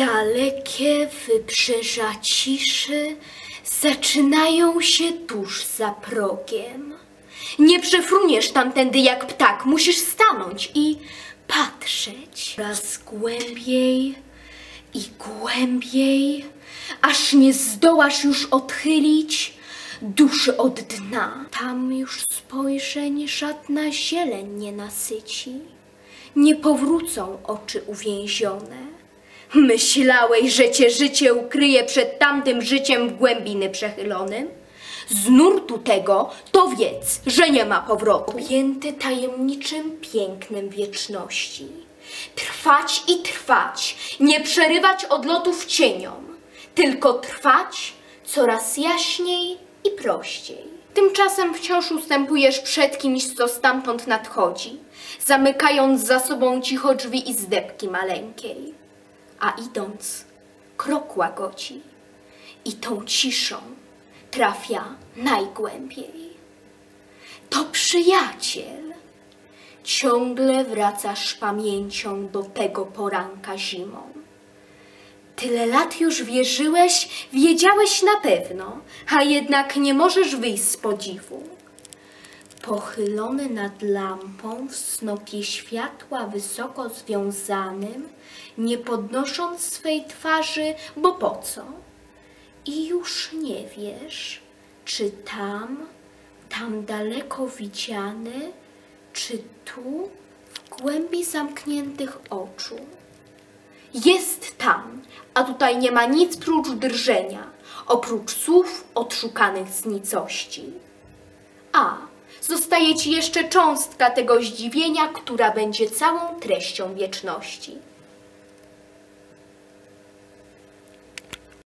Dalekie wybrzeża ciszy zaczynają się tuż za progiem. Nie przefruniesz tamtędy jak ptak, musisz stanąć i patrzeć coraz głębiej i głębiej, aż nie zdołasz już odchylić duszy od dna. Tam już spojrzeń żadna zieleń nie nasyci, nie powrócą oczy uwięzione. Myślałeś, że cię życie ukryje przed tamtym życiem w głębiny przechylonym? Z nurtu tego to wiedz, że nie ma powrotu. Objęty tajemniczym pięknem wieczności. Trwać i trwać, nie przerywać odlotów cieniom, tylko trwać coraz jaśniej i prościej. Tymczasem wciąż ustępujesz przed kimś, co stamtąd nadchodzi, zamykając za sobą cicho drzwi izdebki maleńkiej. A idąc, krok łagodzi i tą ciszą trafia najgłębiej. To przyjaciel. Ciągle wracasz pamięcią do tego poranka zimą. Tyle lat już wierzyłeś, wiedziałeś na pewno, a jednak nie możesz wyjść z podziwu. Pochylony nad lampą w snopie światła wysoko związanym, nie podnosząc swej twarzy, bo po co? I już nie wiesz, czy tam daleko widziany, czy tu w głębi zamkniętych oczu. Jest tam, a tutaj nie ma nic prócz drżenia, oprócz słów odszukanych z nicości. A zostaje ci jeszcze cząstka tego zdziwienia, która będzie całą treścią wieczności.